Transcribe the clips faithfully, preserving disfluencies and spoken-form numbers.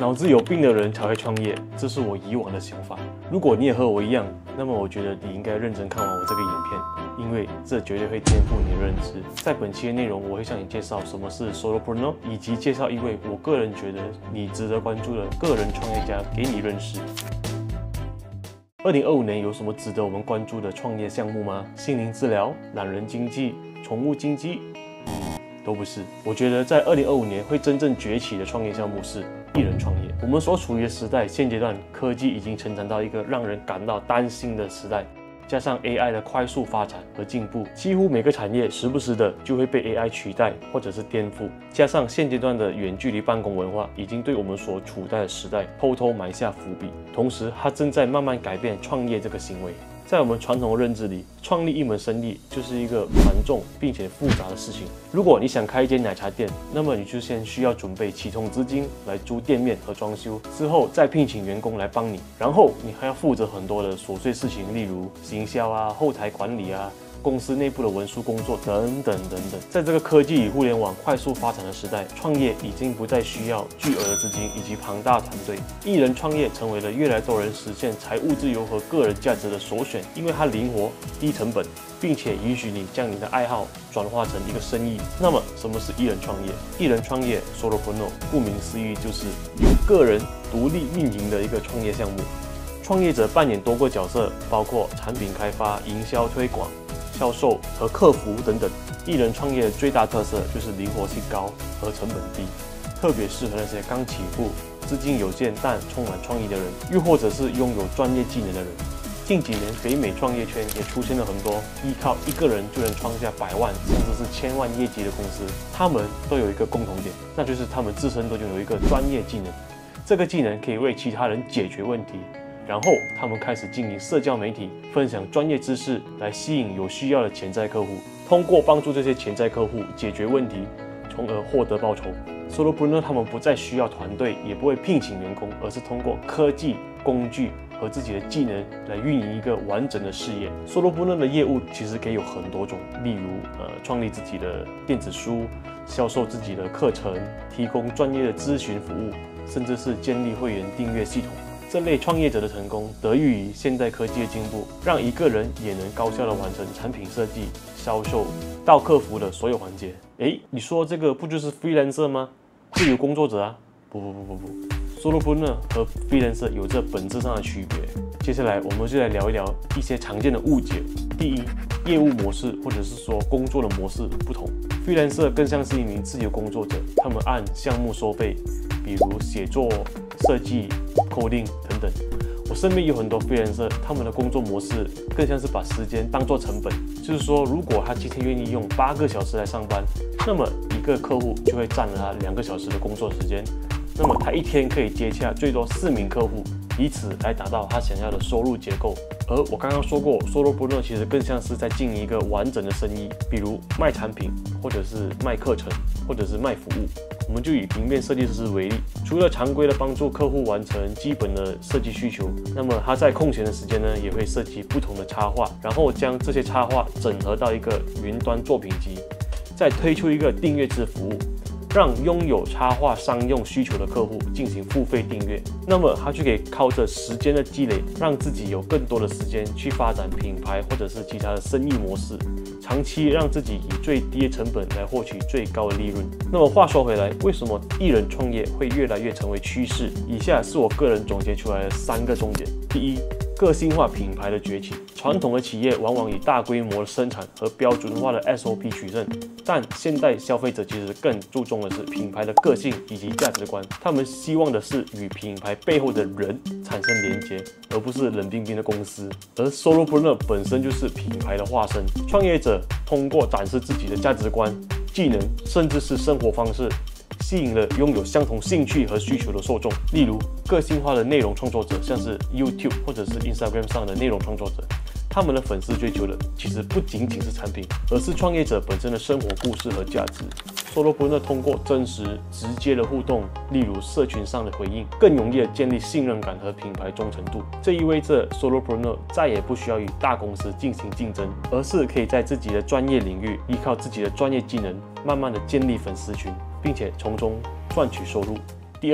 脑子有病的人才会创业，这是我以往的想法。如果你也和我一样，那么我觉得你应该认真看完我这个影片，因为这绝对会颠覆你的认知。在本期的内容，我会向你介绍什么是 Solopreneur， 以及介绍一位我个人觉得你值得关注的个人创业家给你认识。二零二五年有什么值得我们关注的创业项目吗？心灵治疗、懒人经济、宠物经济？嗯，都不是。我觉得在二零二五年会真正崛起的创业项目是艺人创业。我们所处于的时代，现阶段科技已经成长到一个让人感到担心的时代。加上 A I 的快速发展和进步，几乎每个产业时不时的就会被 A I 取代或者是颠覆。加上现阶段的远距离办公文化，已经对我们所处在的时代偷偷埋下伏笔。同时，它正在慢慢改变创业这个行为。在我们传统的认知里，创立一门生意就是一个繁重并且复杂的事情。如果你想开一间奶茶店，那么你就先需要准备启动资金来租店面和装修，之后再聘请员工来帮你，然后你还要负责很多的琐碎事情，例如行销啊、后台管理啊、公司内部的文书工作等等等等。在这个科技与互联网快速发展的时代，创业已经不再需要巨额的资金以及庞大团队。艺人创业成为了越来越多人实现财务自由和个人价值的首选，因为它灵活、低成本，并且允许你将你的爱好转化成一个生意。那么，什么是艺人创业？艺人创业 （Solopreneur） 顾名思义就是由个人独立运营的一个创业项目。创业者扮演多个角色，包括产品开发、营销推广、销售和客服等等。艺人创业的最大特色就是灵活性高和成本低，特别适合那些刚起步、资金有限但充满创意的人，又或者是拥有专业技能的人。近几年，北美创业圈也出现了很多依靠一个人就能创下百万甚至是千万业绩的公司。他们都有一个共同点，那就是他们自身都拥有一个专业技能。这个技能可以为其他人解决问题。然后他们开始经营社交媒体，分享专业知识来吸引有需要的潜在客户，通过帮助这些潜在客户解决问题，从而获得报酬。Solopreneur 他们不再需要团队，也不会聘请员工，而是通过科技、工具和自己的技能来运营一个完整的事业。Solopreneur 的业务其实可以有很多种，例如呃创立自己的电子书，销售自己的课程，提供专业的咨询服务，甚至是建立会员订阅系统。这类创业者的成功得益于现代科技的进步，让一个人也能高效地完成产品设计、销售到客服的所有环节。诶，你说这个不就是 freelancer 吗？自由工作者啊？不不不不不 ，Solopreneur 和 freelancer 有着本质上的区别。接下来我们就来聊一聊一些常见的误解。第一，业务模式或者是说工作的模式不同。freelancer 更像是一名自由工作者，他们按项目收费，比如写作、设计、coding 等等。我身边有很多 freelancer， 他们的工作模式更像是把时间当作成本，就是说，如果他今天愿意用八个小时来上班，那么一个客户就会占了他两个小时的工作时间，那么他一天可以接洽最多四名客户，以此来达到他想要的收入结构。而我刚刚说过 ，Solopreneur 其实更像是在经营一个完整的生意，比如卖产品，或者是卖课程，或者是卖服务。我们就以平面设计师为例，除了常规的帮助客户完成基本的设计需求，那么他在空闲的时间呢，也会设计不同的插画，然后将这些插画整合到一个云端作品集，再推出一个订阅制服务，让拥有插画商用需求的客户进行付费订阅，那么他就可以靠着时间的积累，让自己有更多的时间去发展品牌或者是其他的生意模式，长期让自己以最低的成本来获取最高的利润。那么话说回来，为什么艺人创业会越来越成为趋势？以下是我个人总结出来的三个重点。第一，个性化品牌的崛起。传统的企业往往以大规模的生产和标准化的 S O P 取胜，但现代消费者其实更注重的是品牌的个性以及价值观。他们希望的是与品牌背后的人产生连结，而不是冷冰冰的公司。而 Solopreneur 本身就是品牌的化身。创业者通过展示自己的价值观、技能，甚至是生活方式，吸引了拥有相同兴趣和需求的受众。例如，个性化的内容创作者，像是 YouTube 或者是 Instagram 上的内容创作者，他们的粉丝追求的其实不仅仅是产品，而是创业者本身的生活故事和价值。Solopreneur 通过真实、直接的互动，例如社群上的回应，更容易的建立信任感和品牌忠诚度。这意味着 Solopreneur 再也不需要与大公司进行竞争，而是可以在自己的专业领域，依靠自己的专业技能，慢慢的建立粉丝群，并且从中赚取收入。第二，可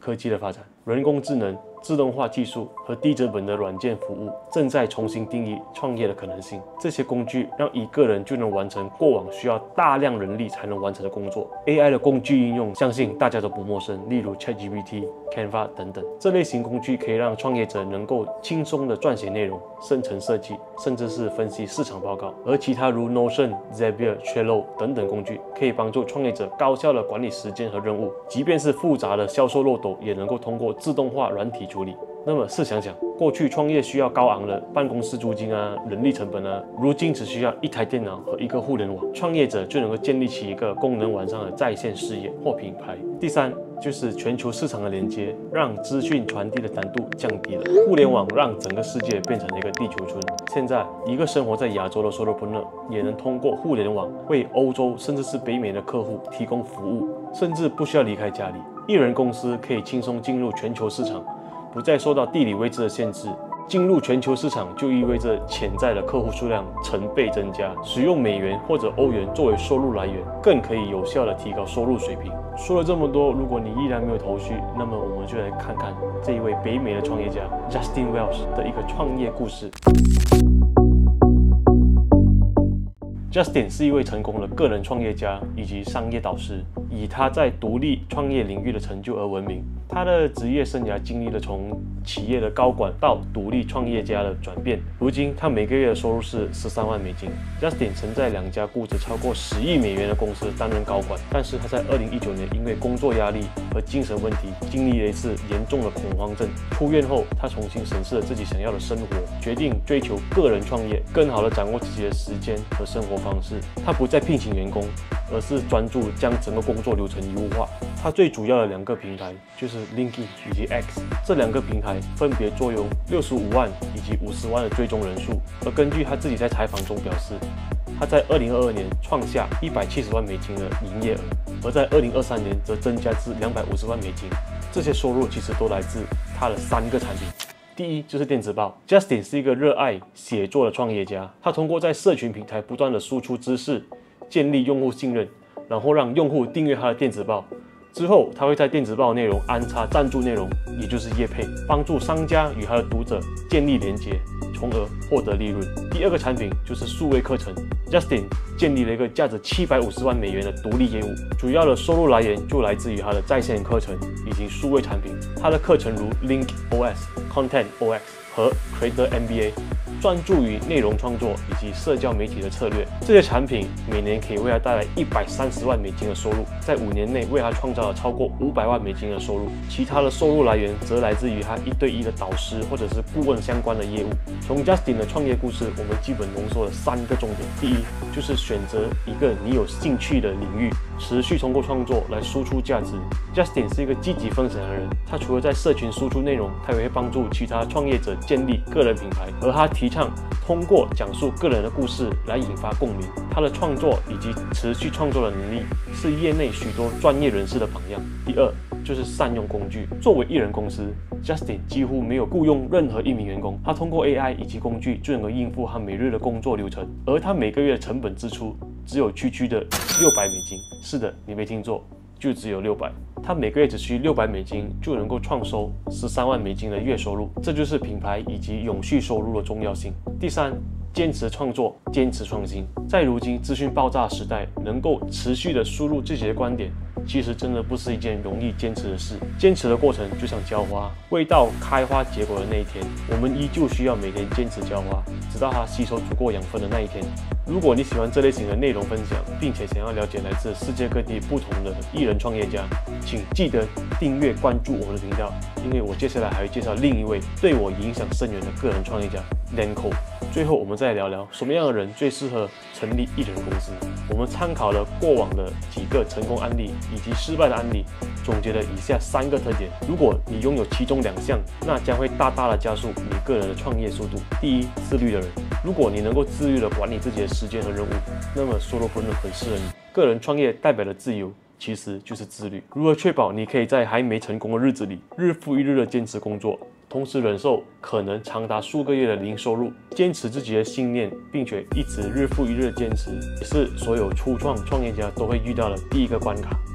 科技的发展，人工智能、自动化技术和低成本的软件服务正在重新定义创业的可能性。这些工具让一个人就能完成过往需要大量人力才能完成的工作。A I 的工具应用，相信大家都不陌生，例如 ChatGPT、Canva 等等。这类型工具可以让创业者能够轻松地撰写内容、生成设计，甚至是分析市场报告。而其他如 Notion、Zapier、Trello 等等工具，可以帮助创业者高效地管理时间和任务，即便是复杂的销售漏斗，也能够通过自动化软体处理。那么试想想，过去创业需要高昂的办公室租金啊、人力成本啊，如今只需要一台电脑和一个互联网，创业者就能够建立起一个功能完善的在线事业或品牌。第三，就是全球市场的连接，让资讯传递的难度降低了。互联网让整个世界变成了一个地球村。现在，一个生活在亚洲的 solopreneur 也能通过互联网为欧洲甚至是北美的客户提供服务，甚至不需要离开家里。一人公司可以轻松进入全球市场，不再受到地理位置的限制。进入全球市场就意味着潜在的客户数量成倍增加，使用美元或者欧元作为收入来源，更可以有效地提高收入水平。说了这么多，如果你依然没有头绪，那么我们就来看看这一位北美的创业家 Justin Welsh 的一个创业故事。Justin 是一位成功的个人创业家以及商业导师，以他在独立创业领域的成就而闻名。他的职业生涯经历了从企业的高管到独立创业家的转变，如今他每个月的收入是十三万美金。Justin 曾在两家估值超过十亿美元的公司担任高管，但是他在二零一九年因为工作压力和精神问题，经历了一次严重的恐慌症。出院后，他重新审视了自己想要的生活，决定追求个人创业，更好地掌握自己的时间和生活方式。他不再聘请员工，而是专注将整个工作流程一物化。他最主要的两个平台就是 LinkedIn 以及 X， 这两个平台分别坐拥六十五万以及五十万的追踪人数。而根据他自己在采访中表示，他在二零二二年创下一百七十万美金的营业额，而在二零二三年则增加至两百五十万美金。这些收入其实都来自他的三个产品。第一就是电子报。Justin 是一个热爱写作的创业家，他通过在社群平台不断的输出知识，建立用户信任，然后让用户订阅他的电子报。之后，他会在电子报内容安插赞助内容，也就是业配，帮助商家与他的读者建立连结，从而获得利润。第二个产品就是数位课程。Justin 建立了一个价值七百五十万美元的独立业务，主要的收入来源就来自于他的在线课程以及数位产品。他的课程如 LinkOS、ContentOS 和 Creator M B A。专注于内容创作以及社交媒体的策略，这些产品每年可以为他带来一百三十万美金的收入，在五年内为他创造了超过五百万美金的收入。其他的收入来源则来自于他一对一的导师或者是顾问相关的业务。从 Justin 的创业故事，我们基本浓缩了三个重点：第一，就是选择一个你有兴趣的领域，持续通过创作来输出价值。Justin 是一个积极分享的人，他除了在社群输出内容，他也会帮助其他创业者建立个人品牌，而他提倡通过讲述个人的故事来引发共鸣。他的创作以及持续创作的能力是业内许多专业人士的榜样。第二，就是善用工具。作为一人公司， Justin 几乎没有雇佣任何一名员工，他通过 A I 以及工具就能够应付他每日的工作流程，而他每个月的成本支出只有区区的六百美金。是的，你没听错，就只有六百。他每个月只需六百美金就能够创收十三万美金的月收入，这就是品牌以及永续收入的重要性。第三，坚持创作，坚持创新。在如今资讯爆炸时代，能够持续的输入自己的观点，其实真的不是一件容易坚持的事。坚持的过程就像浇花，未到开花结果的那一天，我们依旧需要每天坚持浇花，直到它吸收足够养分的那一天。如果你喜欢这类型的内容分享，并且想要了解来自世界各地不同的艺人创业家，请记得订阅关注我们的频道，因为我接下来还会介绍另一位对我影响深远的个人创业家 Lenko。最后，我们再来聊聊什么样的人最适合成立一人公司。我们参考了过往的几个成功案例以及失败的案例，总结了以下三个特点。如果你拥有其中两项，那将会大大的加速你个人的创业速度。第一，自律的人。如果你能够自律的管理自己的时间和任务，那么 solopreneur 很适合你。个人创业代表的自由，其实就是自律。如何确保你可以在还没成功的日子里，日复一日的坚持工作，同时忍受可能长达数个月的零收入，坚持自己的信念，并且一直日复一日的坚持，也是所有初创创业家都会遇到的第一个关卡。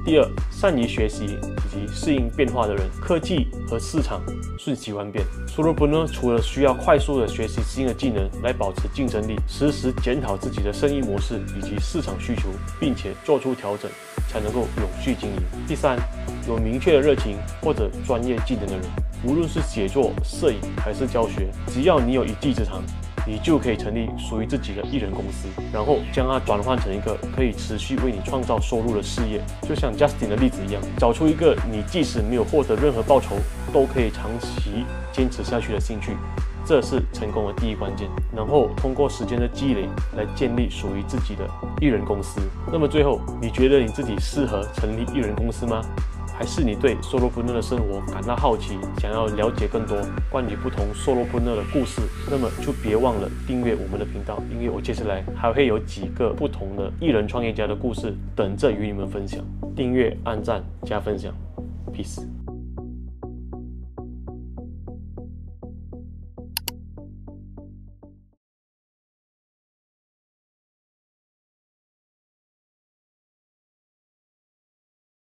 第二，善于学习以及适应变化的人。科技和市场瞬息万变 ，Solopreneur 除了需要快速的学习新的技能来保持竞争力，实时检讨自己的生意模式以及市场需求，并且做出调整，才能够永续经营。第三，有明确的热情或者专业技能的人，无论是写作、摄影还是教学，只要你有一技之长，你就可以成立属于自己的艺人公司，然后将它转换成一个可以持续为你创造收入的事业。就像 Justin 的例子一样，找出一个你即使没有获得任何报酬，都可以长期坚持下去的兴趣，这是成功的第一关键。然后通过时间的积累来建立属于自己的艺人公司。那么最后，你觉得你自己适合成立艺人公司吗？还是你对 Solopreneur 的生活感到好奇，想要了解更多关于不同 Solopreneur 的故事？那么就别忘了订阅我们的频道，因为我接下来还会有几个不同的艺人创业家的故事等着与你们分享。订阅、按赞、加分享 ，Peace。